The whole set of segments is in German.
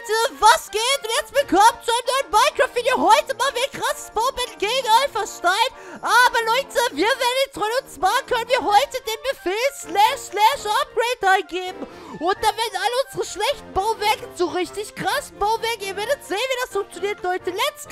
Leute, was geht? Und jetzt willkommen zu einem neuen Minecraft-Video. Heute machen wir ein krasses Baubattle gegen Alpha-Stein. Aber Leute, wir werden jetzt drin. Und zwar können wir heute den Befehl //Upgrade eingeben. Und dann werden alle unsere schlechten Bauwerke zu richtig krassen Bauwerken. Ihr werdet sehen, wie das funktioniert, Leute. Let's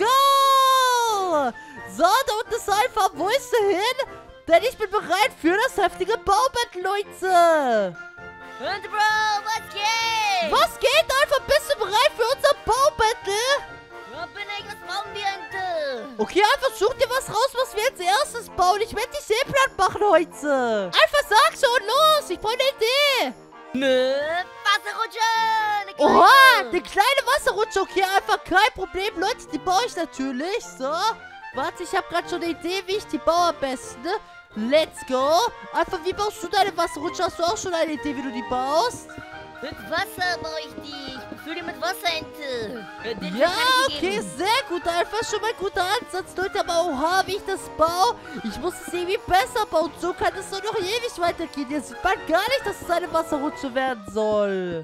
go! So, da unten ist Alpha. Wo ist er hin? Denn ich bin bereit für das heftige Baubattle, Leute. Und Bro, was geht? Was geht, Alpha? Bist du bereit für unser Baubattle? Ja, bin ich, was brauchen wir denn? Okay, Alpha, such dir was raus, was wir als erstes bauen. Ich werde dich Seeplan machen heute. Alpha, sag schon, los. Ich brauche eine Idee. Ne, Wasserrutsche. Oha, eine kleine Wasserrutsche. Okay, Alpha, kein Problem. Leute, die baue ich natürlich. So, warte, ich habe gerade schon eine Idee, wie ich die baue am besten. Let's go. Alpha, wie baust du deine Wasserrutsche? Hast du auch schon eine Idee, wie du die baust? Mit Wasser baue ich die. Ich befülle die mit Wasserente. Ja, okay, sehr gut, Alpha. Schon mal ein guter Ansatz, Leute. Aber oha, wie ich das baue. Ich muss es irgendwie besser bauen. So kann es doch noch ewig weitergehen. Jetzt sieht man gar nicht, dass es eine Wasserrutsche werden soll.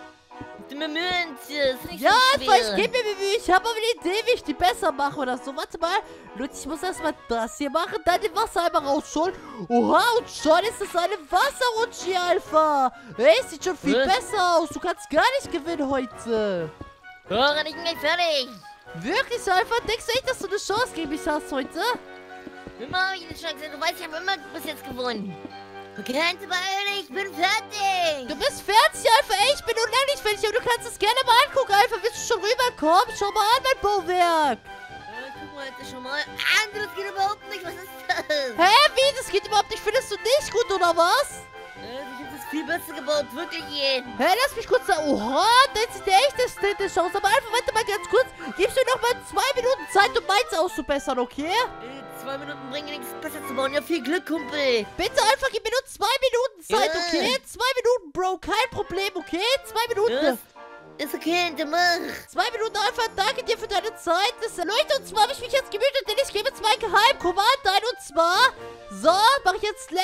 Mir Münze, ist nicht ja, so Alpha, schwer. ich gebe mir Mühe. Ich habe aber eine Idee, wie ich die besser mache oder so. Warte mal. Leute, ich muss erstmal das hier machen, dann den Wasser einmal rausholen. Oha, und schon ist es eine Wasserrutsche hier, Alpha. Hey, sieht schon viel besser aus. Du kannst gar nicht gewinnen heute. Oh, ich bin gleich fertig. Wirklich, Alpha? Denkst du echt, dass du eine Chance gegen mich hast heute? Immer habe ich eine Chance. Du weißt, ich habe immer bis jetzt gewonnen. Okay, ich bin fertig. Du bist fertig, Alpha. Ey, ich bin noch lange nicht fertig, aber du kannst es gerne mal angucken, Alpha. Willst du schon rüberkommen? Schau mal an, mein Bauwerk. Guck mal jetzt schon mal an. Das geht überhaupt nicht. Was ist das? Hä? Wie? Das geht überhaupt nicht. Findest du nicht gut, oder was? Ich habe das viel besser gebaut. Wirklich jeden. Hä, lass mich kurz sagen. Oha, das sieht ja echt ästhetisch aus. Aber Alpha, warte mal ganz kurz. Gibst du noch mal 2 Minuten Zeit, um meins auszubessern, okay? 2 Minuten bringen nichts besser zu bauen. Ja, viel Glück, Kumpel. Bitte, Alpha, gib mir nur 2 Minuten Zeit, okay? 2 Minuten, Bro. Kein Problem, okay? 2 Minuten. Ja, ist okay, du mach. 2 Minuten, Alpha. Danke dir für deine Zeit. Das Leute, und zwar habe ich mich jetzt gemütet, denn ich gebe jetzt mein Geheimkommando ein. Und zwar, so, mache ich jetzt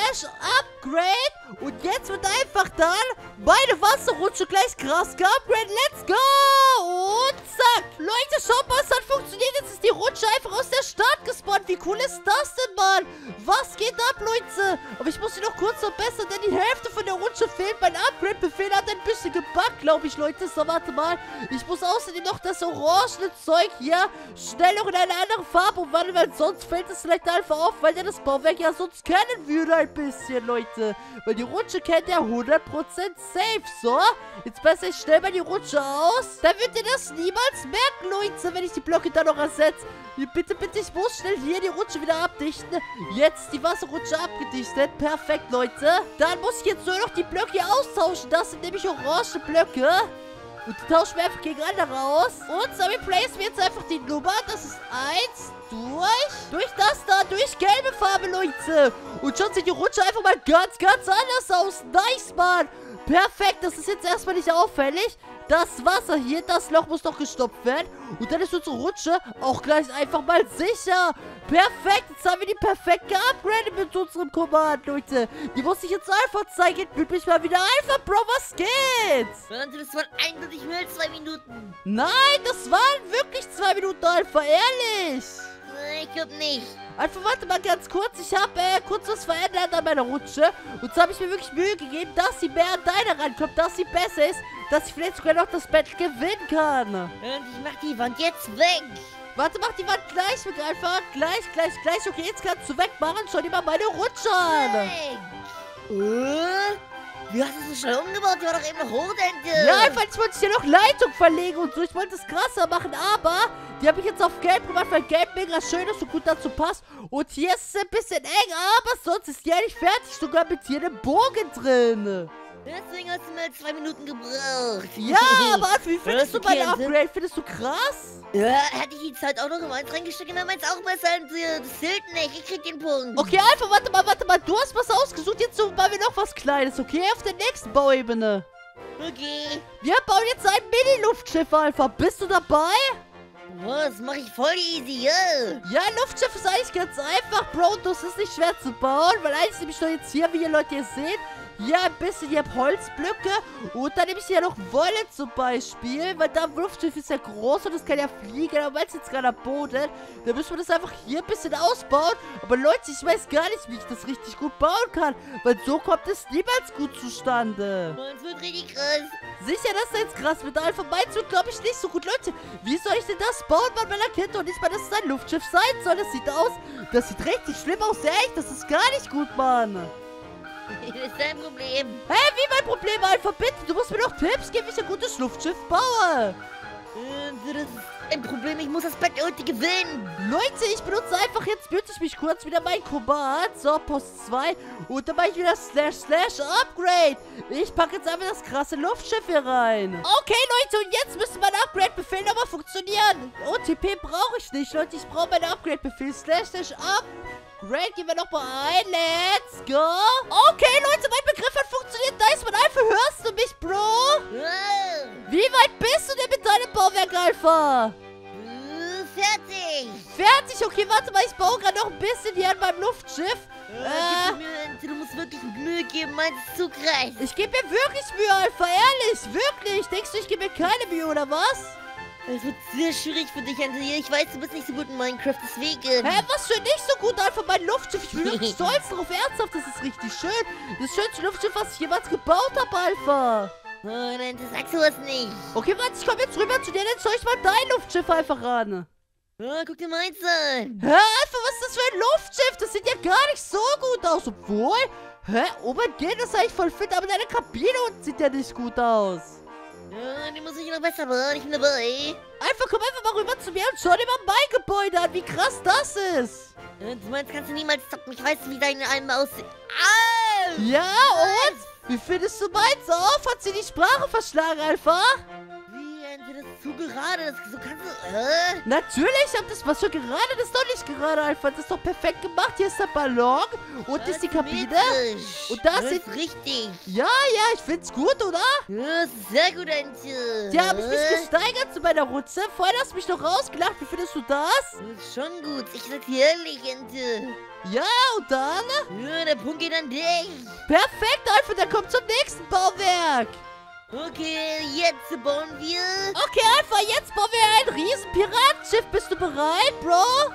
//Upgrade. Und jetzt wird einfach dann meine Wasserrutsche gleich krass geupgradet. Let's go! Und zack. Leute, schaut mal, es hat funktioniert. Jetzt ist die Rutsche einfach aus der Stadt gespawnt. Wie cool ist das denn, Mann? Was geht ab, Leute? Aber ich muss sie noch kurz verbessern, denn die Hälfte von der Rutsche fehlt. Mein Upgrade-Befehl hat ein bisschen gebuggt, glaube ich, Leute. So, warte mal. Ich muss außerdem noch das orangene Zeug hier schnell noch in eine andere Farbe umwandeln, weil sonst fällt es vielleicht einfach auf, weil der das Bauwerk ja sonst kennen würde ein bisschen, Leute. Weil die Rutsche kennt ja 100% safe. So, jetzt bessere ich schnell mal die Rutsche aus. Dann wird ihr das niemals merken, Leute, wenn ich die Blöcke dann noch ersetze. Bitte, bitte, ich muss schnell hier die Rutsche wieder abdichten. Jetzt die Wasserrutsche abgedichtet. Perfekt, Leute. Dann muss ich jetzt nur noch die Blöcke hier austauschen. Das sind nämlich orange Blöcke. Und die tauschen wir einfach gegen andere aus. Und so replacen wir jetzt einfach die Nummer. Das ist 1 durch das da, durch gelbe Farbe, Leute. Und schon sieht die Rutsche einfach mal ganz, ganz anders aus. Nice, Mann. Perfekt, das ist jetzt erstmal nicht auffällig. Das Wasser hier, das Loch muss noch gestopft werden. Und dann ist unsere Rutsche auch gleich einfach mal sicher. Perfekt, jetzt haben wir die perfekt geupgradet mit unserem Command, Leute. Die muss ich jetzt einfach zeigen. Büt mich mal wieder einfach, Bro, was geht? Das waren eindeutig mehr als 2 Minuten. Nein, das waren wirklich 2 Minuten, Alpha, ehrlich. Ich glaube nicht. Alpha, warte mal ganz kurz. Ich habe kurz was verändert an meiner Rutsche. Und so habe ich mir wirklich Mühe gegeben, dass sie mehr an deine rankommt, dass sie besser ist, dass ich vielleicht sogar noch das Battle gewinnen kann. Und ich mach die Wand jetzt weg. Warte, mach die Wand gleich weg, Alpha. Gleich. Okay, jetzt kannst du wegmachen. Schau dir mal meine Rutsche an. Wie hast du es so schnell umgebaut? Die war doch eben noch hoch, Dente. Ja, einfach, jetzt wollte ich hier noch Leitung verlegen und so. Ich wollte es krasser machen, aber die habe ich jetzt auf Gelb gemacht, weil Gelb mega schön ist und gut dazu passt. Und hier ist es ein bisschen eng, aber sonst ist die ja nicht fertig. Sogar mit hier einem Bogen drin. Deswegen hast du mal 2 Minuten gebraucht. Ja, aber wie findest du mein Upgrade? Findest du krass? Ja, hätte ich die Zeit auch noch in meins reingesteckt, dann meins auch besser als dir. Das zählt nicht, ich krieg den Punkt. Okay, Alpha, warte mal. Du hast was ausgesucht, jetzt machen wir noch was Kleines, okay? Auf der nächsten Bauebene. Okay. Wir bauen jetzt ein Mini-Luftschiff, Alpha. Bist du dabei? Oh, das mache ich voll easy, ja. Ja, Luftschiff ist eigentlich ganz einfach, Bro. Das ist nicht schwer zu bauen, weil eigentlich nämlich nur jetzt hier, wie ihr Leute hier seht, Hier ein bisschen, hier Holzblöcke. Und dann nehme ich hier noch Wolle zum Beispiel. Weil da Luftschiff ist ja groß und das kann ja fliegen. Aber weil es jetzt gerade am Boden, dann müssen wir das einfach hier ein bisschen ausbauen. Aber Leute, ich weiß gar nicht, wie ich das richtig gut bauen kann. Weil so kommt es niemals gut zustande. Das wird richtig krass. Sicher, dass das jetzt krass wird. Alpha meins wird, glaube ich, nicht so gut. Leute, wie soll ich denn das bauen, weil man erkennt doch nicht mal, dass es ein Luftschiff sein soll. Das sieht richtig schlimm aus. Echt, das ist gar nicht gut, Mann. Das ist dein Problem. Hä, wie mein Problem, Alpha? Bitte, du musst mir doch Tipps geben, wie ich ein gutes Luftschiff baue. Das ist ein Problem. Ich muss das Bett heute gewinnen. Leute, ich benutze einfach, jetzt mute ich mich kurz wieder mein Command. So, Post 2. Und dann mache ich wieder / Upgrade. Ich packe jetzt einfach das krasse Luftschiff hier rein. Okay, Leute, und jetzt müsste mein Upgrade-Befehl nochmal funktionieren. OTP brauche ich nicht, Leute. Ich brauche meinen Upgrade-Befehl. / Upgrade. Gehen wir nochmal ein. Let's go. Okay, Leute, mein Begriff hat funktioniert. Nice, man. Alpha, hörst du mich, Bro? Wie weit bist du denn mit deinem Bauwerk, Alpha? Fertig. Fertig? Okay, warte mal, ich baue gerade noch ein bisschen hier an meinem Luftschiff. Du musst wirklich Mühe geben, meins zu kreis. Ich gebe mir wirklich Mühe, Alpha, ehrlich, wirklich. Denkst du, ich gebe mir keine Mühe, oder was? Es wird sehr schwierig für dich, Antje. Ich weiß, du bist nicht so gut in Minecraft, deswegen. Hä, was für nicht so gut, Alpha, mein Luftschiff. Ich bin wirklich stolz darauf, ernsthaft, das ist richtig schön. Das schönste Luftschiff, was ich jemals gebaut habe, Alpha. Oh nein, das sagst du was nicht. Okay, warte, ich komme jetzt rüber zu dir, dann schau ich mal dein Luftschiff einfach an. Oh, guck dir meins an. Hä, Alpha, was ist das für ein Luftschiff? Das sieht ja gar nicht so gut aus, obwohl... Hä, oh mein Gott, das ist eigentlich voll fit, aber deine Kabine unten sieht ja nicht gut aus. Ja, die muss ich noch besser machen, ich bin dabei. Einfach, komm einfach mal rüber zu mir und schau dir mal mein Gebäude an, wie krass das ist. Du meinst, kannst du niemals stoppen, ich weiß, wie deine Alben aussehen. Au! Ja, und? Wie findest du meins auf? Hat sie die Sprache verschlagen, Alpha? Wie, Antje, das ist zu gerade, so kannst du... Natürlich, hab das was für gerade, das ist doch nicht gerade, Alpha. Das ist doch perfekt gemacht. Hier ist der Ballon und hier ist die Kabine. Und da das sind... ist richtig. Ja, ich find's gut, oder? Ja, das ist sehr gut, Antje. Ja, hab ich mich gesteigert zu meiner Rutsche. Vorhin hast du mich doch rausgelacht. Wie findest du das? Das ist schon gut, ich sag's dir ehrlich, Antje. Ja, und dann? Ja, der Punkt geht an dich. Perfekt, Alpha, der kommt zum nächsten Bauwerk. Okay, jetzt bauen wir... Okay, Alpha, jetzt bauen wir ein riesen Piratenschiff. Bist du bereit, Bro?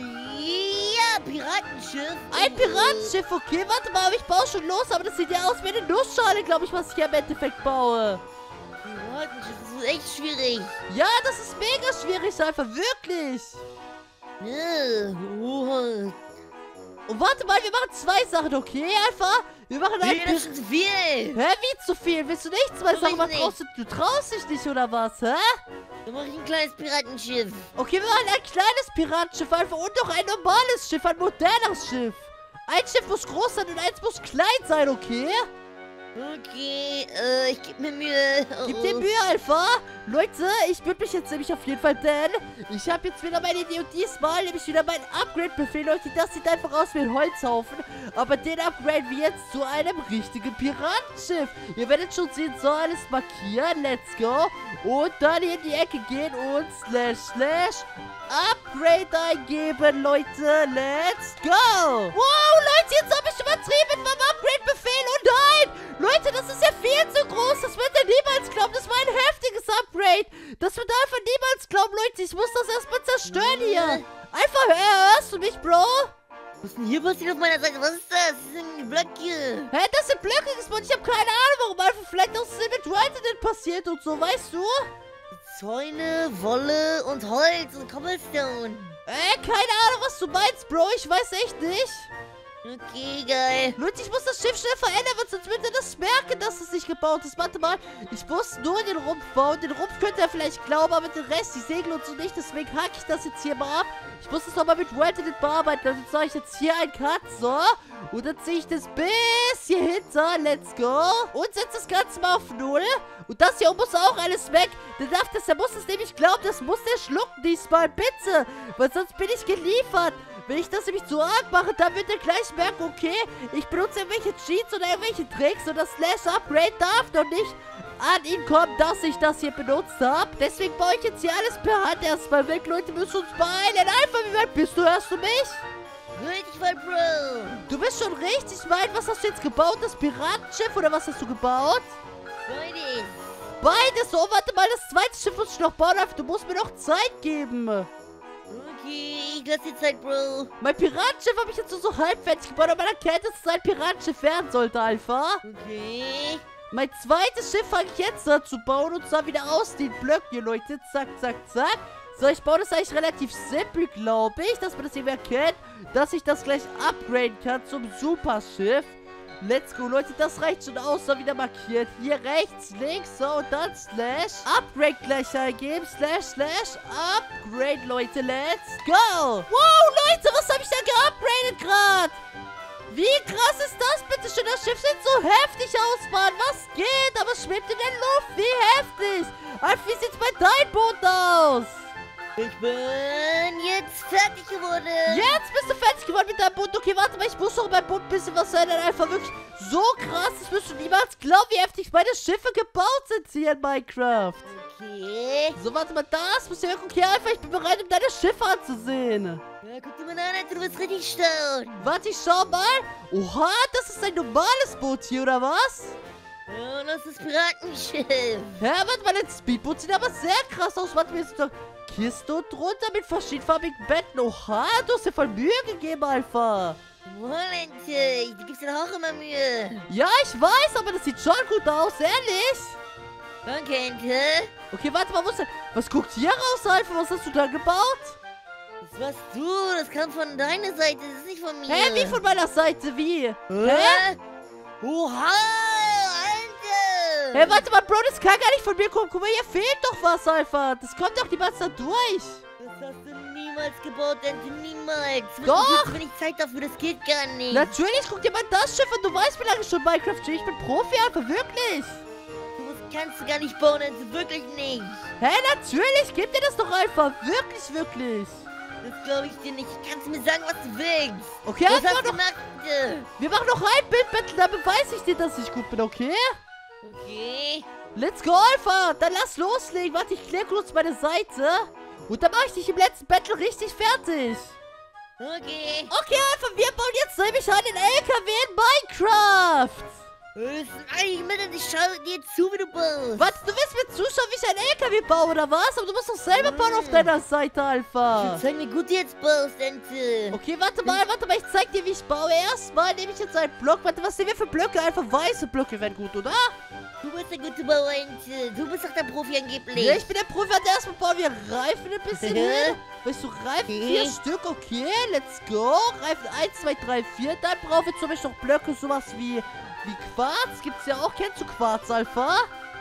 Ja, Piratenschiff. Ein Piratenschiff, okay. Warte mal, aber ich baue schon los. Aber das sieht ja aus wie eine Nussschale, glaube ich, was ich hier im Endeffekt baue. Piratenschiff, das ist echt schwierig. Ja, das ist mega schwierig, Alpha, wirklich. Ja, oh. Und warte mal, wir machen 2 Sachen, okay, Alpha? Wir machen ein Nee, das ist zu viel. Hä, wie zu viel? Willst du nicht 2 Sachen machen? Du traust dich nicht, oder was, hä? Dann mache ich ein kleines Piratenschiff. Okay, wir machen ein kleines Piratenschiff, Alpha, und noch ein normales Schiff, ein modernes Schiff. Ein Schiff muss groß sein und eins muss klein sein, okay? Okay, ich gebe mir Mühe. Gib dir Mühe, Alpha. Leute, ich würde mich jetzt nämlich auf jeden Fall, denn ich habe jetzt wieder meine Idee und diesmal nehme ich wieder meinen Upgrade-Befehl. Leute, das sieht einfach aus wie ein Holzhaufen, aber den upgraden wir jetzt zu einem richtigen Piratenschiff. Ihr werdet schon sehen, so alles markieren, let's go. Und dann hier in die Ecke gehen und / Upgrade eingeben, Leute, let's go. Wow, Leute, jetzt habe ich übertrieben mit meinem Upgrade-Befehl und nein. Leute, das ist ja viel zu groß. Das wird er niemals glauben. Das war ein heftiges Upgrade. Das wird er einfach niemals glauben, Leute. Ich muss das erstmal zerstören hier. Einfach, hörst du mich, Bro? Was ist denn hier passiert auf meiner Seite? Was ist das? Das sind Blöcke. Hä, das sind Blöcke gespawnt. Ich habe keine Ahnung, warum. Einfach vielleicht aus dem Internet passiert und so, weißt du? Zäune, Wolle und Holz und Cobblestone. Keine Ahnung, was du meinst, Bro. Ich weiß echt nicht. Okay, geil. Leute, ich muss das Schiff schnell verändern, sonst wird er das merken, dass es nicht gebaut ist. Warte mal, ich muss nur den Rumpf bauen. Den Rumpf könnte er vielleicht glauben, aber den Rest, die Segel und so nicht. Deswegen hacke ich das jetzt hier mal ab. Ich muss das nochmal mit Welted bearbeiten. Also sage ich jetzt hier einen Cut, so. Und dann ziehe ich das bis hier hinter. Let's go. Und setze das Ganze mal auf 0. Und das hier muss auch alles weg. Der muss es nämlich glauben, das muss der schlucken diesmal, bitte. Weil sonst bin ich geliefert. Wenn ich das nämlich zu arg mache, dann wird er gleich merken, okay, ich benutze irgendwelche Cheats oder irgendwelche Tricks und das / Upgrade darf doch nicht an ihn kommen, dass ich das hier benutzt habe. Deswegen baue ich jetzt hier alles per Hand erstmal weg. Leute, müssen uns beeilen. Einfach, wie weit bist du? Hörst du mich? Richtig voll, Bro. Du bist schon richtig weit. Was hast du jetzt gebaut? Das Piratenschiff oder was hast du gebaut? Beides. Beides. Oh, warte mal, das zweite Schiff muss ich noch bauen. Du musst mir noch Zeit geben. Okay, ich lass dir Zeit, Bro. Mein Piratenschiff habe ich jetzt nur so halb fertig gebaut, aber man erkennt, dass es ein Piratenschiff werden sollte, Alpha. Okay. Mein zweites Schiff fange ich jetzt an zu bauen und zwar wieder aus den Blöcken hier, Leute. Zack, zack, zack. So, ich baue das eigentlich relativ simpel, glaube ich, dass man das eben erkennt, dass ich das gleich upgraden kann zum Superschiff. Let's go, Leute, das reicht schon aus, so wieder markiert. Hier rechts, links, so, und dann Slash. Upgrade gleich eingeben, Slash, Upgrade, Leute, let's go. Wow, Leute, was habe ich da geupgradet gerade? Wie krass ist das bitte schön? Das Schiff sieht so heftig aus, Mann. Was geht? Aber es schwebt in der Luft. Wie heftig. Alter, wie sieht's bei deinem Boot aus? Ich bin jetzt fertig geworden. Jetzt bist du fertig geworden mit deinem Boot. Okay, warte mal, ich muss noch mein Boot ein bisschen was verändern. Einfach wirklich so krass. Das wirst du niemals glauben, wie heftig meine Schiffe gebaut sind hier in Minecraft. Okay. So, warte mal, das muss ja okay, einfach. Ich bin bereit, um deine Schiffe anzusehen. Ja, guck dir mal an, du bist richtig stark. Warte, ich schau mal. Oha, das ist ein normales Boot hier, oder was? Ja, das ist Piratenschiff. Hä, warte mal, das Speedboot sieht aber sehr krass aus. Warte, mir ist doch Kiste und drunter mit verschiedenfarbigen Betten. Oha, du hast dir voll Mühe gegeben, Alpha. Volente, du gibst dir doch auch immer Mühe. Ja, ich weiß, aber das sieht schon gut aus, ehrlich. Danke, Ente. Okay, warte mal, was guckt hier raus, Alpha? Was hast du da gebaut? Das warst du, das kam von deiner Seite, das ist nicht von mir. Hä, wie von meiner Seite, wie? Hä? Oha, Ente. Hä, warte mal, Bro, das kann gar nicht von mir kommen. Guck mal, hier fehlt doch was, Alpha. Das kommt doch niemals da durch. Das hast du niemals gebaut, Ente, niemals. Doch. Wenn ich Zeit dafür, das geht gar nicht. Natürlich, guck dir mal das Schiff an. Du weißt, wie lange ich schon Minecraft spiele. Ich bin Profi, Alpha, wirklich. Das kannst du gar nicht bauen, Ente, wirklich nicht. Hä, natürlich, gib dir das doch einfach. Wirklich, wirklich. Das glaube ich dir nicht. Kannst du mir sagen, was du willst? Okay, Was einfach hast du noch. gemacht, bitte? Wir machen noch ein Bildbattle, da beweise ich dir, dass ich gut bin, okay? Okay. Let's go, Alpha. Dann lass loslegen. Warte, ich kläre kurz meine Seite. Und dann mache ich dich im letzten Battle richtig fertig. Okay. Okay, Alpha, wir bauen jetzt nämlich einen LKW in Minecraft. Das ist eigentlich mit, ich schaue dir zu, wie du baust. Warte, du willst mir zuschauen, wie ich einen LKW baue, oder was? Aber du musst doch selber bauen auf deiner Seite, Alpha. Zeig mir gut, wie du jetzt baust, Ente. Okay, warte mal, ich zeig dir, wie ich baue. Erstmal nehme ich jetzt einen Block. Warte, was nehmen wir für Blöcke? Einfach weiße Blöcke wären gut, oder? Du bist ein guter Bauer, Ente. Du bist doch der Profi angeblich. Ja, ich bin der Profi. Warte, erstmal bauen wir Reifen ein bisschen hin. Weißt du, Reifen 4 Stück, okay, let's go. Reifen 1, 2, 3, 4. Dann brauchen wir zum Beispiel noch Blöcke, sowas wie Quarz. Gibt's ja auch. Kennst du Quarz, Alpha?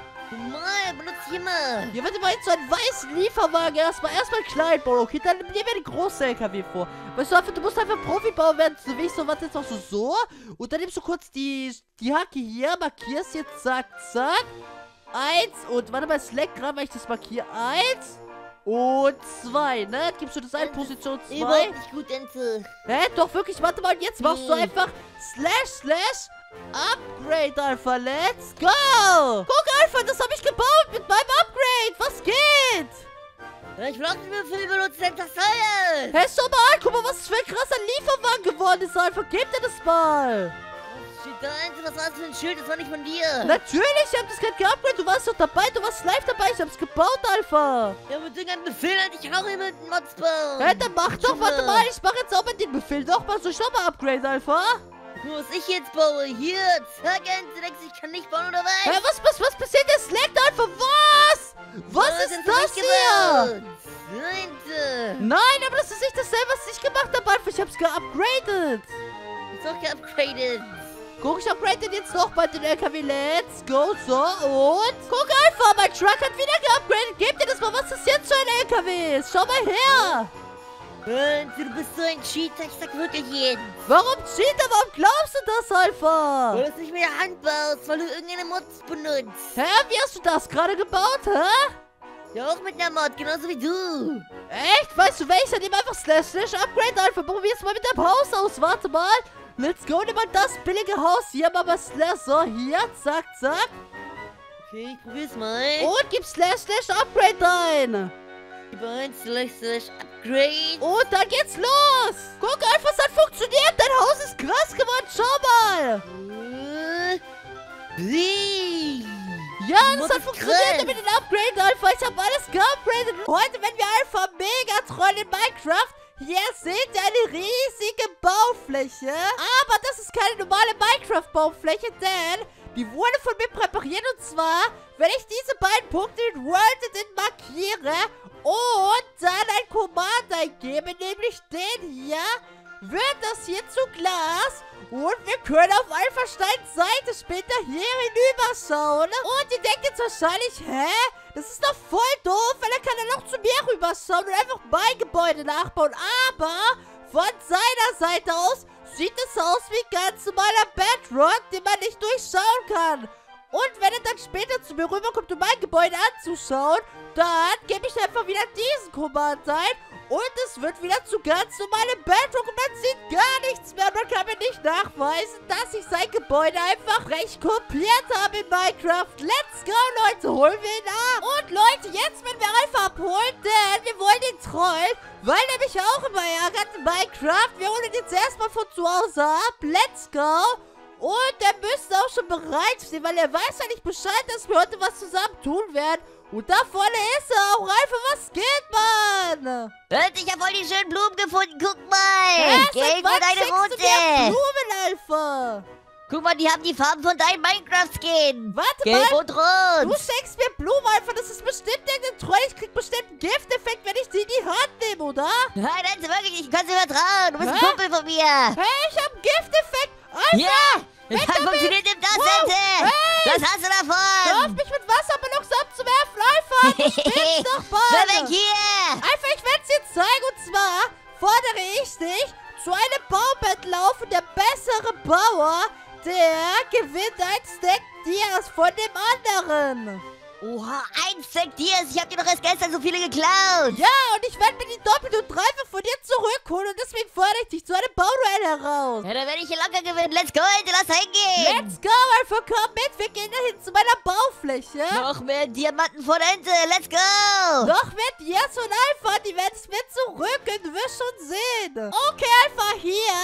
Mal, benutze ich immer. Hier wird immer jetzt so einen weißen Lieferwagen. Erstmal klein bauen, okay? Dann nehmen wir den großen LKW vor. Weißt du, Alpha, du musst einfach Profi-Bauer werden. So wie ich so, warte, jetzt machst du so. Und dann nimmst du kurz die Hacke hier, markierst jetzt, zack, zack. 1 und, warte mal, es leckt gerade, weil ich das markiere. 1 und 2, ne? Gibst du das ein, Position 2? Überhaupt nicht gut, Ente. Hä? Doch, wirklich, warte mal, und jetzt machst du einfach // Upgrade, Alpha, let's go! Guck, Alpha, das habe ich gebaut mit meinem Upgrade. Was geht? Ja, ich will auch nicht mehr viel benutzen, Ente, das heißt. Hey, schau mal an, guck mal, was für ein krasser Lieferwagen geworden ist, Alpha. Gib dir das mal. Was steht da, Ente? Was war das für ein Schild? Das war nicht von dir. Natürlich, ich hab das gerade geupgradet. Du warst doch dabei, du warst live dabei. Ich hab's gebaut, Alpha. Ja, mit irgendeinem Befehl hätte ich auch hier mit Mods bauen. Hä, dann mach doch, warte mal. Ich mach jetzt auch mit dem Befehl doch mal so. Schau mal, Upgrade, Alpha. Was ich jetzt baue, hier, zack, Ente, denkst du, ich kann nicht bauen, oder was? Hä, was passiert? Das leckt, Alpha. Was ist das hier? Ente. Nein, aber das ist nicht dasselbe, was ich gemacht habe, Alpha. Ich hab's geupgradet. Ist auch geupgradet. Guck, ich upgrade jetzt nochmal den LKW. Let's go. So, und... Guck, Alpha, mein Truck hat wieder geupgradet. Gib dir das mal. Was ist jetzt für ein LKW? Schau mal her. Ente, du bist so ein Cheater, ich sag wirklich jetzt. Warum Cheater? Warum glaubst du das, Alpha? Weil du es nicht mit der Hand baust, weil du irgendeine Mods benutzt. Hä? Wie hast du das gerade gebaut, hä? Ja, auch mit einer Mod, genauso wie du. Echt? Weißt du welcher? Nimm einfach // Upgrade, Alpha. Probier's mal mit deinem Haus aus. Warte mal. Let's go. Nimm mal das billige Haus. Hier machen wir // So, hier. Zack, zack. Okay, ich probier's mal. Und gib // Upgrade ein. Gebäude/Upgrade. Und dann geht's los. Guck, Alpha, es hat funktioniert. Dein Haus ist krass geworden. Schau mal. Ja, das hat funktioniert mit den Upgraden, Alpha. Ich habe alles geupgradet. Heute werden wir Alpha Megatron in Minecraft. Hier seht ihr eine riesige Baufläche. Aber das ist keine normale Minecraft-Baufläche, denn die wurde von mir präpariert. Und zwar, wenn ich diese beiden Punkte in World Edit markiere und dann ein Command eingebe, nämlich den hier, wird das hier zu Glas. Und wir können auf Alpha Steins Seite später hier hinüberschauen. Und ihr denkt jetzt wahrscheinlich, hä? Das ist doch voll doof, weil dann kann er noch zu mir rüberschauen und einfach mein Gebäude nachbauen. Aber von seiner Seite aus sieht es aus wie ganz normaler Bedrock, den man nicht durchschauen kann. Und wenn er dann später zu mir rüberkommt, um mein Gebäude anzuschauen, dann gebe ich einfach wieder diesen Command ein. Und es wird wieder zu ganz normalem Bedrock und man sieht gar nichts mehr. Man kann mir nicht nachweisen, dass ich sein Gebäude einfach recht kopiert habe in Minecraft. Let's go, Leute. Holen wir ihn ab. Und Leute, jetzt werden wir einfach abholen, denn wir wollen ihn trollen, weil er mich auch immer ärgert in Minecraft. Wir holen ihn jetzt erstmal von zu Hause ab. Let's go. Und er müsste auch schon bereit stehen, weil er weiß ja nicht Bescheid, dass wir heute was zusammen tun werden. Und da vorne ist er auch. Alpha, was geht, Mann? Ich habe voll die schönen Blumen gefunden. Guck mal. Hä, Gelb und eine rote. Blumen, Alpha. Guck mal, die haben die Farben von deinem Minecraft-Skin. Warte Gelb mal. und rot. Du schenkst mir Blumen, Alpha. Das ist bestimmt irgendein Troll. Ich krieg bestimmt einen Gifteffekt, wenn ich die in die Hand nehme, oder? Nein, wirklich nicht. Du kannst dir vertrauen. Du bist ein Hä? Kumpel von mir. Hey, ich hab einen Gifteffekt. Alpha. Ja. Das weg hat damit. funktioniert im Wow. Dasente. Hey. Das hast du Hör auf, davon. mich mit Wassermelons abzuwerfen, Alpha. Du spinnst doch, Mann. Schwimm weg hier. Alpha, ich werde es dir zeigen. Und zwar fordere ich dich zu einem Baubattle auf. Und der bessere Bauer, der gewinnt ein Stack Dias von dem anderen. Oha, ein Stack Dias. Ich hab dir doch erst gestern so viele geklaut. Ja, und ich werde mir die doppelt und dreifach von dir zurückholen. Und deswegen fordere ich dich zu einem Bauduell heraus. Ja, dann werde ich hier locker gewinnen. Let's go, Alter, lass hingehen. Let's go, Alpha, komm mit. Wir gehen dahin zu meiner Baufläche. Noch mehr Diamanten von Ente. Let's go. Noch mehr Dias von Alpha. Die werden es mir zurück. Du wirst schon sehen. Okay, Alpha,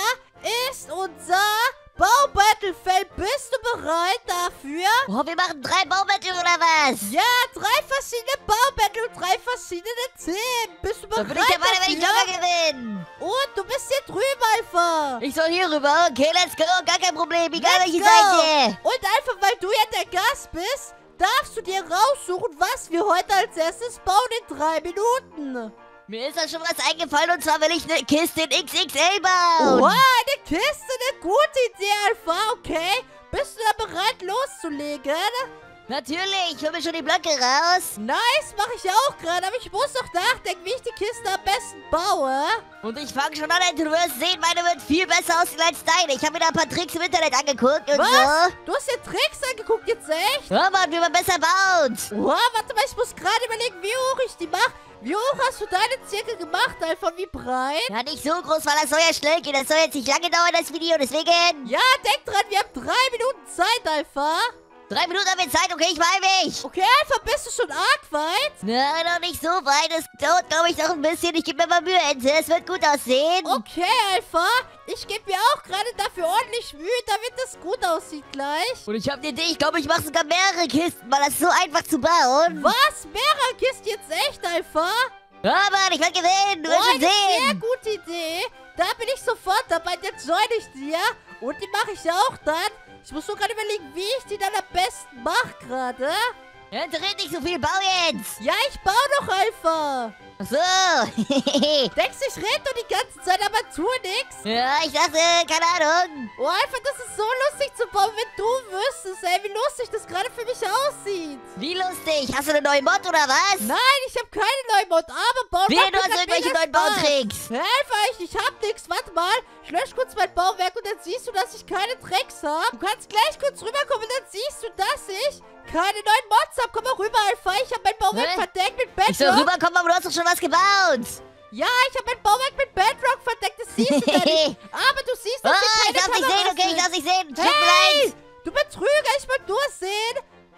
hier ist unser Baubattlefeld. Bist du bereit dafür? Oh, wir machen 3 Baubattle oder was? Ja, 3 verschiedene Baubattle und 3 verschiedene Themen. Bist du bereit Dann bin ich dabei, dafür? wenn ich locker gewinnen. Und du bist hier drüben, Alpha. Ich soll hier rüber. Okay, let's go. Gar kein Problem. Egal Let's welche go. Seite. Und einfach, weil du ja der Gast bist, darfst du dir raussuchen, was wir heute als erstes bauen in 3 Minuten. Mir ist da schon was eingefallen und zwar will ich eine Kiste in XXL bauen. Oh, eine Kiste, eine gute Idee, Alpha. Okay, bist du da bereit loszulegen? Natürlich, ich hol mir schon die Blöcke raus. Nice, mache ich auch gerade, aber ich muss noch nachdenken, wie ich die Kiste am besten baue. Und ich fange schon an, du wirst sehen, meine wird viel besser aussehen als deine. Ich habe mir da ein paar Tricks im Internet angeguckt und Was? so. Du hast dir Tricks angeguckt, jetzt echt? Ja, Mann, wie man besser baut. Oh, warte mal, ich muss gerade überlegen, wie hoch ich die mache. Wie hoch hast du deine Zirkel gemacht, Alpha? Wie breit? Ja, nicht so groß, weil das soll ja schnell gehen. Das soll jetzt nicht lange dauern, das Video, deswegen. Ja, denk dran, wir haben 3 Minuten Zeit, Alpha. 3 Minuten haben wir Zeit, okay, ich beeil mich. Okay, Alpha, bist du schon arg weit? Na, noch nicht so weit. Das dauert, glaube ich, noch ein bisschen. Ich gebe mir mal Mühe, Ente. Es wird gut aussehen. Okay, Alpha. Ich gebe mir auch gerade dafür ordentlich Mühe, damit es gut aussieht gleich. Und ich habe eine Idee. Ich glaube, ich mache sogar mehrere Kisten, weil das ist so einfach zu bauen. Was? Mehrere Kisten jetzt echt, Alpha? Ja, Mann, ich werde gewinnen. Du wirst schon Eine sehr sehen. gute Idee. Da bin ich sofort dabei. Jetzt join ich dir. Und die mache ich auch dann. Ich muss nur gerade überlegen, wie ich die dann am besten mache gerade. Ente, red nicht so viel. Bau jetzt. Ja, ich baue doch, Alpha. Ach so. Denkst du, ich rede doch die ganze Zeit, aber tue nix? Ja, ich dachte, keine Ahnung. Oh, Alpha, das ist so lustig zu bauen, wenn du wüsstest, ey, wie lustig das gerade für mich aussieht. Wie lustig. Hast du eine neue Mod oder was? Nein, ich habe keine neue Mod, aber bauen Wie, macht du mir hast grad irgendwelche mega neuen Spaß. Bautricks. Hä, Alpha, ich hab nix. Warte mal. Ich lösche kurz mein Bauwerk und dann siehst du, dass ich keine Tricks habe. Du kannst gleich kurz rüberkommen und dann siehst du, dass ich keine neuen Mods habe. Komm mal rüber, Alpha. Ich habe mein Bauwerk Hä? verdeckt mit Ich soll Bedrock. rüberkommen, aber du hast doch schon was gebaut. Ja, ich habe mein Bauwerk mit Bedrock verdeckt. Das siehst du da nicht. Aber du siehst, dass Ah, hier ich keine darf nicht Kameras sehen, okay, ich sind. darf nicht sehen. Tut mir Hey, leid. du Betrüger, ich will nur sehen,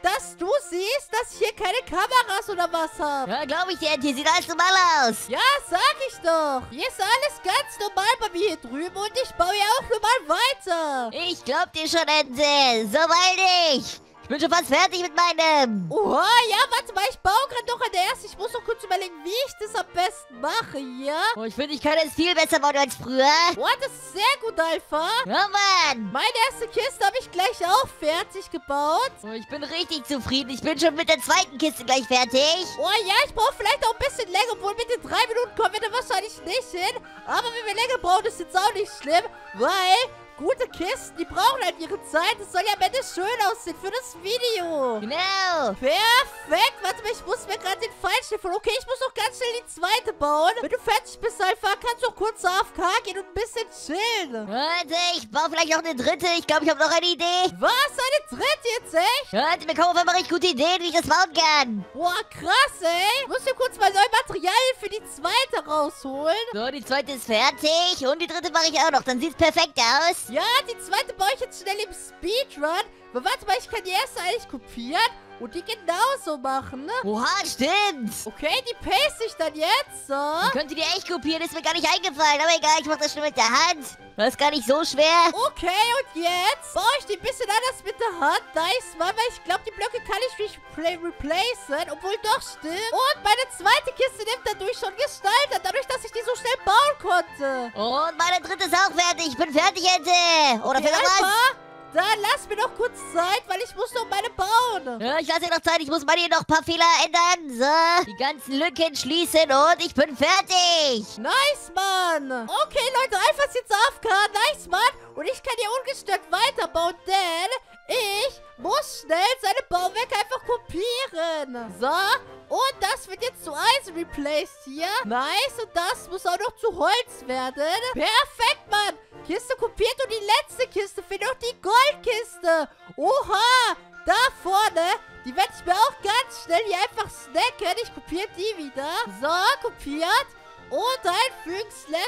dass du siehst, dass ich hier keine Kameras oder was habe. Ja, glaube ich dir, hier sieht alles normal aus. Ja, sag ich doch. Hier ist alles ganz normal bei mir hier drüben und ich baue ja auch normal weiter. Ich glaub dir schon, Ente. So weil ich. Ich bin schon fast fertig mit meinem. Oha, ja, warte mal, ich baue gerade noch an der ersten. Ich muss noch kurz überlegen, wie ich das am besten mache hier. Oh, ich finde, ich kann jetzt viel besser bauen als früher. Boah, das ist sehr gut, Alpha. Ja, Mann. Meine erste Kiste habe ich gleich auch fertig gebaut. Oh, ich bin richtig zufrieden. Ich bin schon mit der zweiten Kiste gleich fertig. Oh ja, ich brauche vielleicht auch ein bisschen länger, obwohl mit den 3 Minuten kommen wir da wahrscheinlich nicht hin. Aber wenn wir länger brauchen, ist jetzt auch nicht schlimm, weil gute Kisten, die brauchen halt ihre Zeit. Es soll ja am Ende schön aussehen für das Video. Genau. Perfekt. Warte mal, ich muss mir gerade den Pfeil schnippeln. Okay, ich muss noch ganz schnell die zweite bauen. Wenn du fertig bist, Alpha, kannst du auch kurz AFK gehen und ein bisschen chillen. Warte, ich baue vielleicht noch eine dritte. Ich glaube, ich habe noch eine Idee. Was? Eine dritte jetzt, echt? Warte, wir kommen auf einmal richtig gute Ideen, wie ich das bauen kann. Boah, krass, ey. Ich muss mir kurz mal neue Materialien für die zweite rausholen. So, die zweite ist fertig. Und die dritte mache ich auch noch. Dann sieht es perfekt aus. Ja, die zweite baue ich jetzt schnell im Speedrun. Aber warte mal, ich kann die erste eigentlich kopieren und die genauso machen, ne? Oha, stimmt. Okay, die paste ich dann jetzt, so. Könnt ihr die echt kopieren? Ist mir gar nicht eingefallen. Aber egal, ich mache das schon mit der Hand. Das ist gar nicht so schwer. Okay, und jetzt baue ich die ein bisschen anders mit der Hand. Nice, Mann, weil ich glaube, die Blöcke kann ich nicht replacen. Obwohl, doch, stimmt. Und meine zweite Kiste nimmt dadurch schon Gestalt an, dadurch, dass ich die so schnell bauen konnte. Und meine dritte ist auch fertig. Ich bin fertig, Ente. Oder fehlt noch was? Alpha, dann lass mir noch kurz Zeit, weil ich muss noch meine bauen. Ja, ich lasse dir noch Zeit. Ich muss bei dir noch ein paar Fehler ändern. So, die ganzen Lücken schließen und ich bin fertig. Nice, Mann. Okay, Leute, einfach jetzt AFK. Nice, Mann. Und ich kann hier ungestört weiterbauen, denn ich muss schnell seine Bauwerke einfach kopieren. So, und das wird jetzt zu Eisen replaced hier. Nice, und das muss auch noch zu Holz werden. Perfekt, Mann. Kiste kopiert und die letzte Kiste fehlt noch die Goldkiste. Oha, da vorne, die werde ich mir auch ganz schnell hier einfach snacken. Ich kopiere die wieder. So, kopiert. Und einfügen,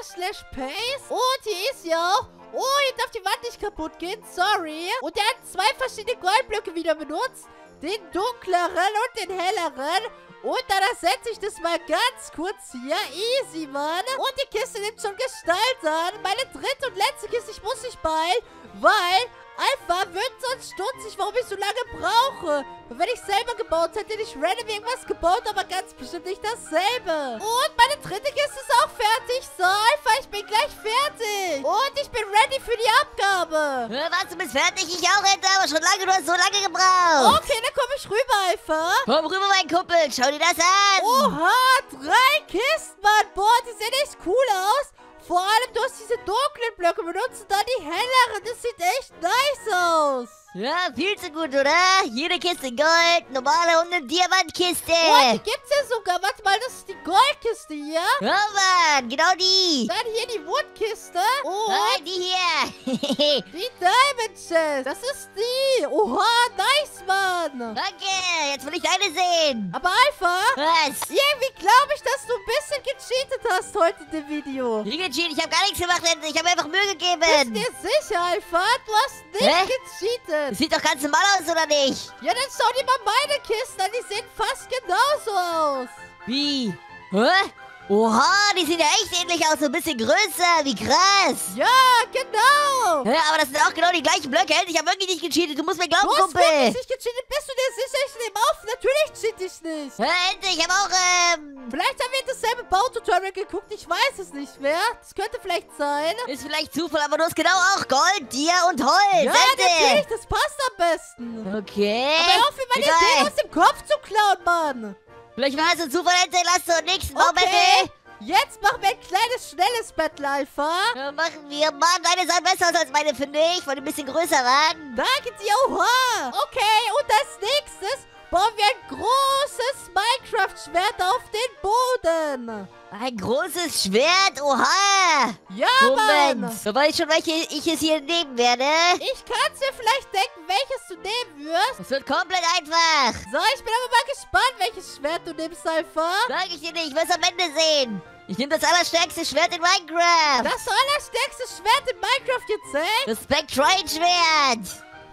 //paste. Und hier ist sie auch. Oh, hier darf die Wand nicht kaputt gehen. Sorry. Und er hat 2 verschiedene Goldblöcke wieder benutzt. Den dunkleren und den helleren. Und dann ersetze ich das mal ganz kurz hier. Easy, Mann. Und die Kiste nimmt schon Gestalt an. Meine dritte und letzte Kiste, ich muss mich beeilen, weil Alpha wird sonst stutzig, warum ich so lange brauche. Und wenn ich selber gebaut hätte, hätte ich random irgendwas gebaut, aber ganz bestimmt nicht dasselbe. Und meine dritte Kiste ist auch fertig. So, Alpha, ich bin gleich fertig. Und ich bin ready für die Abgabe. Was, du bist fertig? Ich auch, Ente, aber schon lange. Du hast so lange gebraucht. Okay, dann komme ich rüber, Alpha. Komm rüber, mein Kumpel. Schau dir das an. Oha, 3 Kisten, Mann. Boah, die sehen echt cool aus. Vor allem, du hast diese dunklen Blöcke benutzt und dann die helleren. Das sieht echt nice aus. Ja, viel zu gut, oder? Jede Kiste Gold, normale und eine Diamantkiste. Boah, die gibt's ja sogar. Warte mal, das ist die Goldkiste hier. Ja, Mann, genau die. Dann hier die Woodkiste. Und Nein, die hier. die Diamond Chest. Das ist die. Oha, nice, Mann. Danke, jetzt will ich deine sehen. Aber Alpha, Was? irgendwie glaube ich, dass du ein bisschen gecheatet hast heute in dem Video. Wie gecheatet? Ich habe gar nichts gemacht, Ente. Ich habe einfach Mühe Bist gegeben. dir sicher, Alpha? Du hast nicht Hä? gecheatet. Das sieht doch ganz normal aus, oder nicht? Ja, dann schau dir mal meine Kisten an. Die sehen fast genauso aus. Wie? Hä? Oha, die sehen ja echt ähnlich aus. So ein bisschen größer. Wie krass. Ja, genau. Ja, aber das sind auch genau die gleichen Blöcke. Ich habe wirklich nicht gecheatet. Du musst mir glauben, Du hast Kumpel. wirklich nicht gecheatet. Bist du dir sicher? Ich nehme auf. Natürlich cheat ich nicht. Ente, ich habe auch, Vielleicht haben wir dasselbe Baututorial geguckt. Ich weiß es nicht mehr. Das könnte vielleicht sein. ist vielleicht Zufall, aber du hast genau auch Gold, Dia und Holz. Ja, natürlich. Das passt am besten. Okay. Aber hör auf, mir meine Egal. Ideen aus dem Kopf zu klauen, Mann. Vielleicht war es ein Zufall, Ente. Lass zur nächsten Okay. Baubattle. Jetzt machen wir ein kleines, schnelles Battle, Alpha. Ja, machen wir. Mann, deine sahen besser aus als meine, finde ich, weil die ein bisschen größer waren. Danke dir, oha. Okay, und als nächstes bauen wir ein großes Minecraft-Schwert auf den Boden. Ein großes Schwert, oha. Ja, Moment, Mann. so weiß ich schon, welche ich es hier nehmen werde. Ich kann es mir vielleicht denken, welches du nehmen wirst. Es wird komplett einfach. So, ich bin aber mal gespannt, welches Schwert du nimmst, Alpha. Sag ich dir nicht, ich will es am Ende sehen. Ich nehme das allerstärkste Schwert in Minecraft. Das allerstärkste Schwert in Minecraft jetzt, ey. Das Spectrine-Schwert.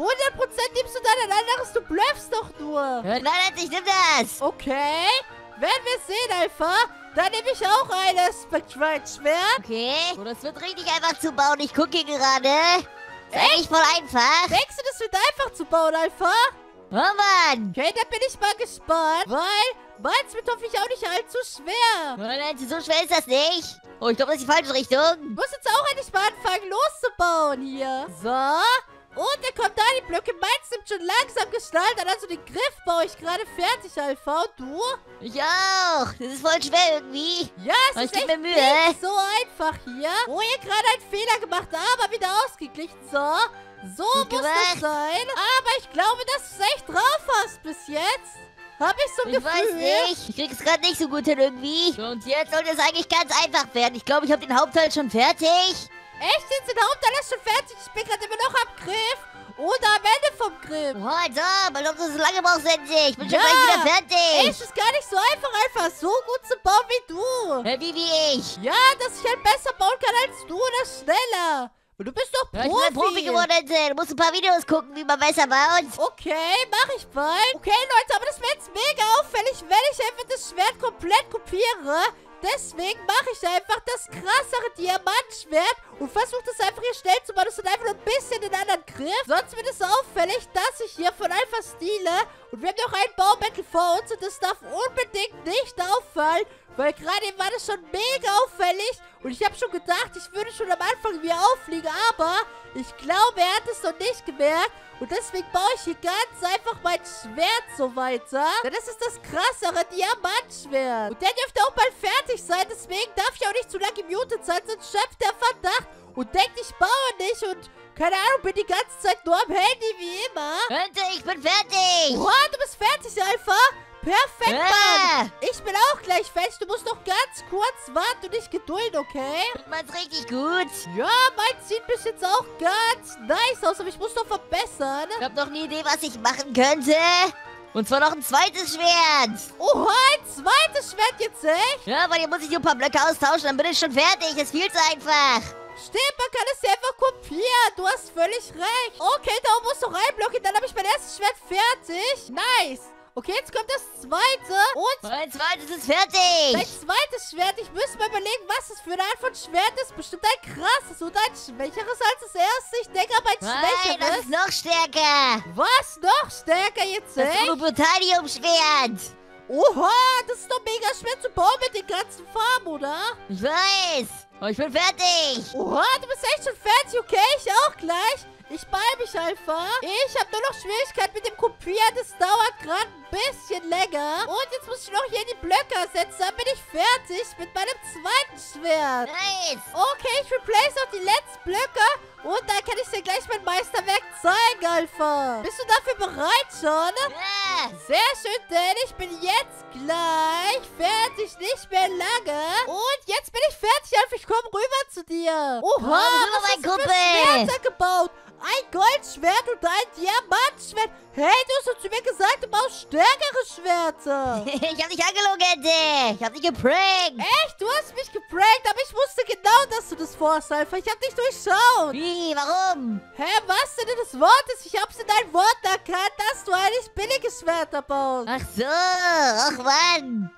100% nimmst du dann ein anderes, du bluffst doch nur. Nein, ich nehm das. Okay, werden wir sehen, Alpha. Dann nehme ich auch ein Spectrite-Schwert. Okay. Oh, das wird richtig einfach zu bauen. Ich gucke hier gerade. Ist eigentlich voll einfach. Denkst du, das wird einfach zu bauen, Alpha? Oh, Mann. Okay, da bin ich mal gespannt, weil meins wird hoffentlich auch nicht allzu schwer. Nein, so schwer ist das nicht. Oh, ich glaube, das ist die falsche Richtung. Du musst jetzt auch endlich mal anfangen, loszubauen hier. So. Und dann kommt da die Blöcke. Meins nimmt schon langsam Gestalt an. Also den Griff baue ich gerade fertig, Alpha. Und du? Ich auch. Das ist voll schwer irgendwie. Ja, es Aber ist ich geb echt mir Mühe. nicht so einfach hier. Oh, hier gerade einen Fehler gemacht, aber wieder ausgeglichen. So. So Gut muss das gemacht. sein. Aber ich glaube, dass du es echt drauf hast bis jetzt. Hab ich so ein Ich weiß Gefühl. nicht. Ich krieg es gerade nicht so gut hin irgendwie. So, und jetzt sollte es eigentlich ganz einfach werden. Ich glaube, ich habe den Hauptteil schon fertig. Echt? Jetzt sind Hauptteil schon fertig. Ich bin gerade immer noch am Griff. Oder am Ende vom Griff. Oh, also, weil ob du so lange brauchst, Sensei. Ich bin schon Ja. gleich wieder fertig. Es ist gar nicht so einfach so gut zu bauen wie du. Wie ich. Ja, dass ich halt besser bauen kann als du oder schneller. Und du bist doch Ja, Profi. ich bin ein Profi geworden, Sensei. Du musst ein paar Videos gucken, wie man besser baut. Okay, mach ich bald. Okay, Leute, aber das wäre jetzt mega auffällig, wenn ich einfach das Schwert komplett kopiere. Deswegen mache ich einfach das krassere Diamantschwert und versuche das einfach hier schnell zu machen. Das hat einfach nur ein bisschen den anderen Griff. Sonst wird es auffällig, dass ich hier von Alpha stehle. Und wir haben noch ein Baubattle vor uns und das darf unbedingt nicht auffallen. Weil gerade eben war das schon mega auffällig. Und ich habe schon gedacht, ich würde schon am Anfang wieder auffliegen. Aber ich glaube, er hat es noch nicht gemerkt. Und deswegen baue ich hier ganz einfach mein Schwert so weiter. Denn das ist das krassere Diamantschwert. Und der dürfte auch bald fertig sein. Deswegen darf ich auch nicht zu lange muted sein. Sonst schöpft der Verdacht und denkt, ich baue nicht. Und keine Ahnung, bin die ganze Zeit nur am Handy wie immer. Sensei, ich bin fertig. Oha, du bist fertig, Alpha. Perfekt, Mann. Ich bin auch gleich fertig. Du musst noch ganz kurz warten und dich gedulden, okay? Du meinst richtig gut. Ja, mein sieht bis jetzt auch ganz nice aus, aber ich muss noch verbessern. Ich habe noch eine Idee, was ich machen könnte. Und zwar noch ein zweites Schwert. Oha, ein zweites Schwert jetzt, echt? Ja, weil hier muss ich nur ein paar Blöcke austauschen, dann bin ich schon fertig. Das ist viel zu einfach. Stimmt, man kann es ja einfach kopieren. Du hast völlig recht. Okay, da oben muss noch ein Block hin, dann habe ich mein erstes Schwert fertig. Nice. Okay, jetzt kommt das zweite. Und Mein zweites ist fertig. mein zweites Schwert. Ich müsste mal überlegen, was das für eine Art von Schwert ist. Bestimmt ein krasses oder ein schwächeres als das erste. Ich denke aber ein Nein, das schwächeres. ist noch stärker. Was? Noch stärker jetzt, Das echt? Urbrutalium-Schwert. Oha, das ist doch mega schwer zu bauen mit den ganzen Farben, oder? Ich weiß. Aber ich bin fertig. Oha, du bist echt schon fertig, okay? Ich auch gleich. Ich beeil mich einfach. Ich habe nur noch Schwierigkeiten mit dem Kopieren. Das dauert gerade ein bisschen länger. Und jetzt muss ich noch hier die Blöcke ersetzen. Dann bin ich fertig mit meinem zweiten Schwert. Nice. Okay, ich replace noch die letzten Blöcke. Und dann kann ich dir gleich mein Meisterwerk zeigen, Alpha. Bist du dafür bereit schon? Ja. Sehr schön, denn ich bin jetzt gleich fertig, nicht mehr lange. Und jetzt bin ich fertig, Alpha. Ich komme rüber zu dir. Oha, Komm rüber, was mein hast du für Kumpel. Schwerter gebaut? Ein Goldschwert und ein Diamantschwert. Hey, du hast doch zu mir gesagt, du baust stärkere Schwerter. Ich hab dich angelogen, Ente. Ich hab dich geprankt. Echt? Du hast mich geprankt, aber ich wusste genau, dass du das vorhast, Alpha. Ich hab dich durchschaut. Wie? Warum? Hä, was denn das Wort ist? Ich hab's in deinen Worten erkannt, dass du eigentlich billige Schwerter baust. Ach so. Ach, Mann.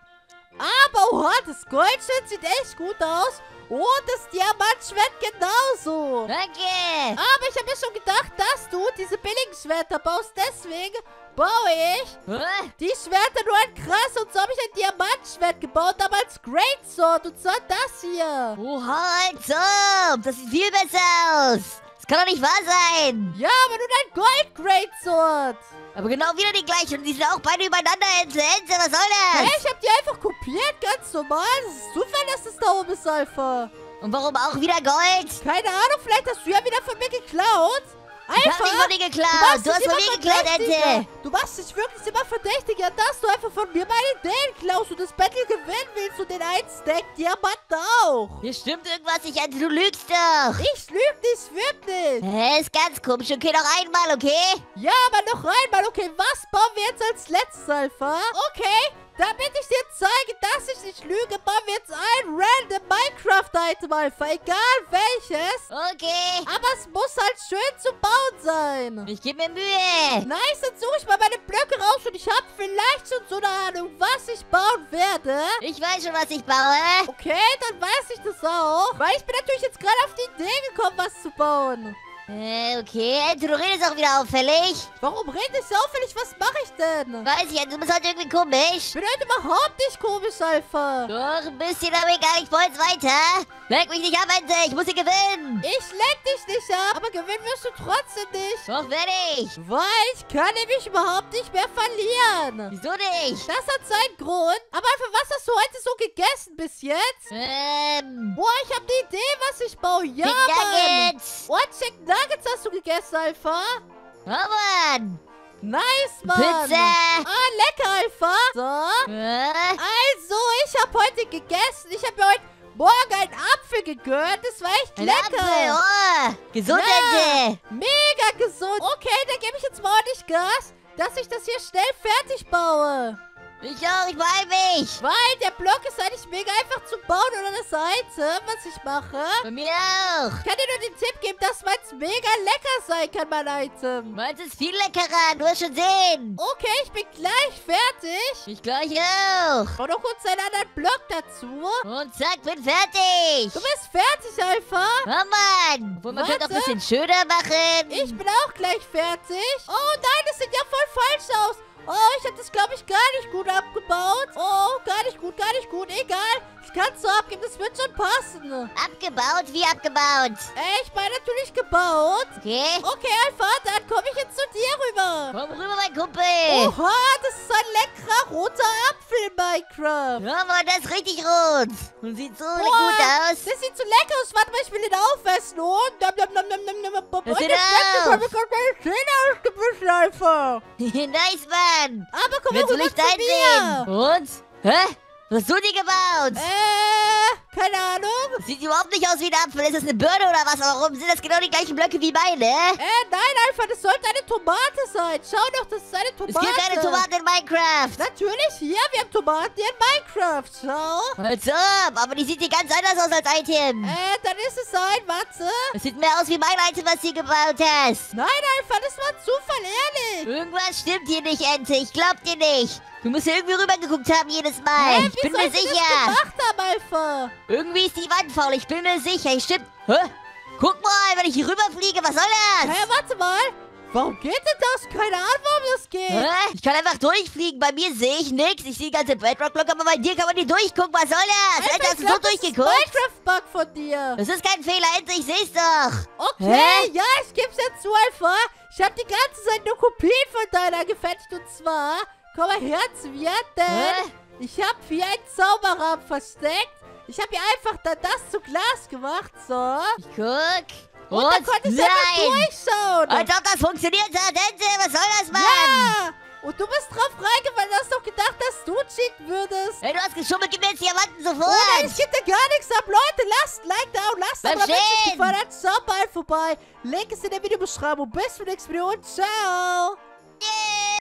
Aber oha, das Goldschwert sieht echt gut aus. Und das Diamantschwert genauso. Danke. Aber ich habe mir schon gedacht, dass du diese billigen Schwerter baust. Deswegen baue ich Hä? die Schwerter nur ein krass. Und so habe ich ein Diamantschwert gebaut, aber als Greatsword. Und zwar das hier. Oha, also. Das sieht viel besser aus. Das kann doch nicht wahr sein. Ja, aber nur ein Gold-Greatsword. Aber genau wieder die gleichen. Und die sind auch beide übereinander. Ente, was soll Hey, das? ich habe die einfach kopiert, ganz normal. Das ist Zufall, dass das da oben ist, Alpha. Und warum auch wieder Gold? Keine Ahnung, vielleicht hast du ja wieder von mir geklaut. Ich hab nicht von dir geklaut. Du hast von mir geklaut, Ente. Du machst dich wirklich immer verdächtiger, dass du einfach von mir meine Ideen klaust und das Battle gewinnen willst und den einen Stack Diamant auch. Hier stimmt irgendwas nicht, Ente. Du lügst doch. Ich lüge nicht, wirklich. Hä, ist ganz komisch. Okay, noch einmal, okay? Ja, aber noch einmal. Okay, was bauen wir jetzt als letztes, Alpha? Okay, Damit ich dir zeige, dass ich nicht lüge, bauen wir jetzt ein random Minecraft-Item, Alpha. Egal welches. Okay. Aber es muss halt schön zu bauen sein. Ich gebe mir Mühe. Nice, dann suche ich mal meine Blöcke raus und ich habe vielleicht schon so eine Ahnung, was ich bauen werde. Ich weiß schon, was ich baue. Okay, dann weiß ich das auch. Weil ich bin natürlich jetzt gerade auf die Idee gekommen, was zu bauen. Okay. Du redest auch wieder auffällig. Warum rede ich so auffällig? Was mache ich denn? Weiß ich, du bist halt irgendwie komisch. Ich bin heute überhaupt nicht komisch, Alpha. Doch, ein bisschen, aber egal, ich wollte weiter. Leck mich nicht ab, Ente, ich muss hier gewinnen. Ich leck dich nicht ab, aber gewinnen wirst du trotzdem nicht. Doch, werde ich. Weil ich kann nämlich überhaupt nicht mehr verlieren. Wieso nicht? Das hat seinen Grund. Aber Alpha, was hast du heute so gegessen bis jetzt? Boah, ich habe die Idee, was ich baue. Ja, Chicken Mann. Nuggets. What, Chicken Nuggets hast du gegessen, Alpha? Oh, Mann. Nice, Mann. Pizza. Ah, lecker, Alpha. So. Also, ich habe heute gegessen. Ich habe mir heute morgen einen Apfel gegönnt. Das war echt Ein lecker. Apfel, oh. Gesund, Ja. Ente. Mega gesund. Okay, dann gebe ich jetzt mal ordentlich Gas, dass ich das hier schnell fertig baue. Ich auch, ich beeil mich. Weil der Block ist eigentlich mega einfach zu bauen oder das Item, was ich mache. Bei mir auch. Ich kann dir nur den Tipp geben, dass meins mega lecker sein kann, mein Item. Meins ist viel leckerer, du wirst schon sehen. Okay, ich bin gleich fertig. Ich gleich auch. Bau noch kurz einen anderen Block dazu. Und zack, bin fertig. Du bist fertig, Alpha. Oh Mann. Wollen wir vielleicht noch ein Warte. bisschen schöner machen? Ich bin auch gleich fertig. Oh nein, das sieht ja voll falsch aus. Oh, ich habe das, glaube ich, gar nicht gut abgebaut. Oh, gar nicht gut, Egal. Ich kann es so abgeben, das wird schon passen. Abgebaut? Wie abgebaut? Ich meine natürlich gebaut. Okay. Okay, Alpha, dann komme ich jetzt zu dir rüber. Komm rüber, mein Kumpel. Oha, das ist ein leckerer roter Apfel in Minecraft. Ja, Mann, das ist richtig rot. Und sieht so gut Boah, aus. das sieht so lecker aus. Warte mal, ich will den aufessen. Und Das sieht schmeckt, aus. ich habe meine Zähne ausgebissen, Alpha. Nice, Mann. Aber komm mal Jetzt will rüber ich zu deinen mir. sehen. Und? Hä? Was hast du dir gebaut? Keine Ahnung. Das sieht überhaupt nicht aus wie ein Apfel. Ist das eine Birne oder was? Warum sind das genau die gleichen Blöcke wie meine? Nein, Alpha, das sollte eine Tomate sein. Schau doch, das ist eine Es Tomate. gibt keine Tomaten in Minecraft. Natürlich, hier, wir haben Tomaten hier in Minecraft. Schau. Als ob, aber die sieht hier ganz anders aus als Item. Dann ist es ein, warte. Es sieht mehr aus wie mein Item, was du gebaut hast. Nein, Alpha, das war Zufall, ehrlich. Irgendwas stimmt hier nicht, Ente. Ich glaub dir nicht. Du musst ja irgendwie rübergeguckt haben jedes Mal. Ich bin mir Wie soll ich das sicher. gemacht haben, Alpha? Irgendwie ist die Wand faul. Ich bin mir sicher. Stimmt. Hä? Guck mal, wenn ich hier rüberfliege. Was soll das? Warte mal. Warum geht denn das? Keine Ahnung, warum das geht. Hä? Ich kann einfach durchfliegen. Bei mir sehe ich nichts. Ich sehe die ganze Bedrock-Block, aber bei dir kann man nicht durchgucken. Was soll das? Alter, hast du so durchgeguckt? Das ist ein Minecraft-Bug von dir. Das ist kein Fehler, Ente. Ich seh's doch. Okay, Hä? ja, ich geb's dir zu, Alpha. Ich habe die ganze Zeit nur Kopien von deiner gefertigt. Und zwar, komm mal her zu mir, denn ich habe hier einen Zauberrahmen versteckt. Ich habe hier einfach das zu Glas gemacht, so. Ich guck. Und dann konnte ich einfach durchschauen. Als ob das funktioniert hat, Ente. Was soll das, Mann? Ja. Und du bist drauf reingefallen, du hast doch gedacht, dass du cheaten würdest. Hey, du hast geschummelt. Gib mir jetzt Diamanten sofort. Oh nein, ich geb dir gar nichts ab. Leute, lasst ein Like da und lasst Bleib aber wenn es euch stehen. gefallen hat, schaut mal vorbei. Link ist in der Videobeschreibung. Bis zum nächsten Video und ciao.